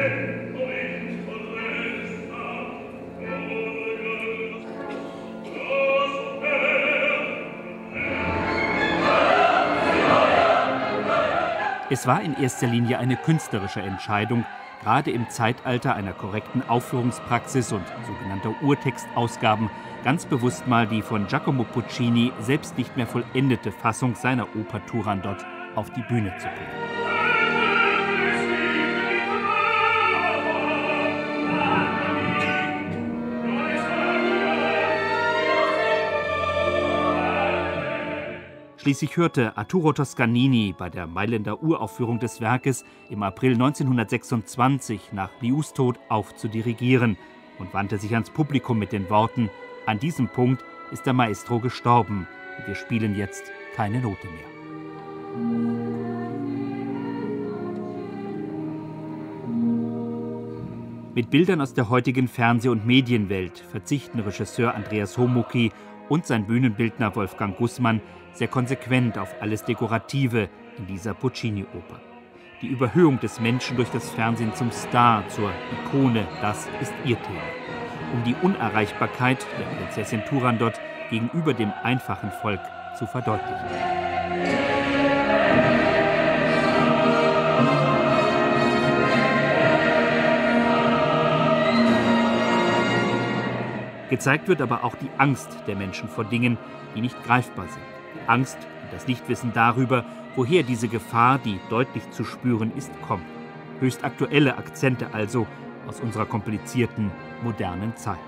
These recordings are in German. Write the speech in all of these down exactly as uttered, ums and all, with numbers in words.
Es war in erster Linie eine künstlerische Entscheidung, gerade im Zeitalter einer korrekten Aufführungspraxis und sogenannter Urtextausgaben ganz bewusst mal die von Giacomo Puccini selbst nicht mehr vollendete Fassung seiner Oper Turandot auf die Bühne zu bringen. Schließlich hörte Arturo Toscanini bei der Mailänder Uraufführung des Werkes im April neunzehnhundertsechsundzwanzig nach Lius Tod auf zu dirigieren und wandte sich ans Publikum mit den Worten: An diesem Punkt ist der Maestro gestorben und wir spielen jetzt keine Note mehr. Mit Bildern aus der heutigen Fernseh- und Medienwelt verzichten Regisseur Andreas Homucky und sein Bühnenbildner Wolfgang Gußmann sehr konsequent auf alles Dekorative in dieser Puccini-Oper. Die Überhöhung des Menschen durch das Fernsehen zum Star, zur Ikone, das ist ihr Thema. Um die Unerreichbarkeit der Prinzessin Turandot gegenüber dem einfachen Volk zu verdeutlichen. Gezeigt wird aber auch die Angst der Menschen vor Dingen, die nicht greifbar sind. Die Angst und das Nichtwissen darüber, woher diese Gefahr, die deutlich zu spüren ist, kommt. Höchst aktuelle Akzente also aus unserer komplizierten, modernen Zeit.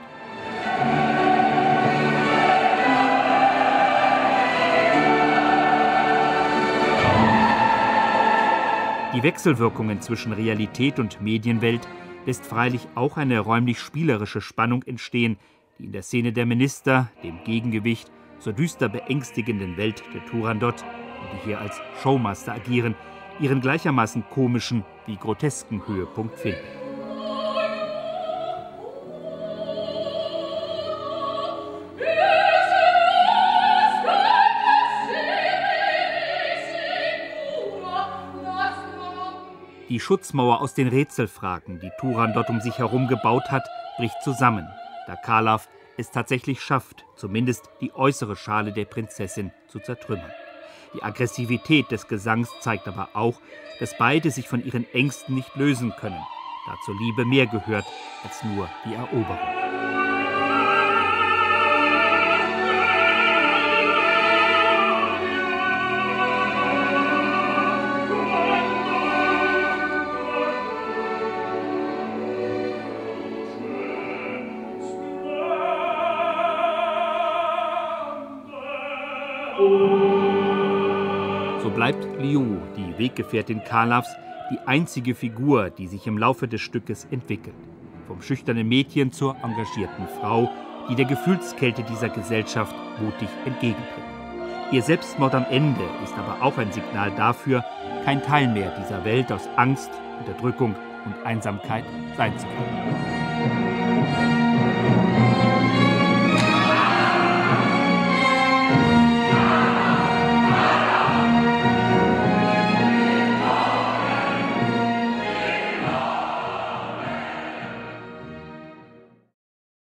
Die Wechselwirkungen zwischen Realität und Medienwelt lässt freilich auch eine räumlich-spielerische Spannung entstehen, die in der Szene der Minister, dem Gegengewicht zur düster beängstigenden Welt der Turandot, die hier als Showmaster agieren, ihren gleichermaßen komischen wie grotesken Höhepunkt finden. Die Schutzmauer aus den Rätselfragen, die Turandot um sich herum gebaut hat, bricht zusammen, da Kalev es tatsächlich schafft, zumindest die äußere Schale der Prinzessin zu zertrümmern. Die Aggressivität des Gesangs zeigt aber auch, dass beide sich von ihren Ängsten nicht lösen können, da zur Liebe mehr gehört als nur die Eroberung. So bleibt Liu, die Weggefährtin Kalevs, die einzige Figur, die sich im Laufe des Stückes entwickelt. Vom schüchternen Mädchen zur engagierten Frau, die der Gefühlskälte dieser Gesellschaft mutig entgegentritt. Ihr Selbstmord am Ende ist aber auch ein Signal dafür, kein Teil mehr dieser Welt aus Angst, Unterdrückung und Einsamkeit sein zu können.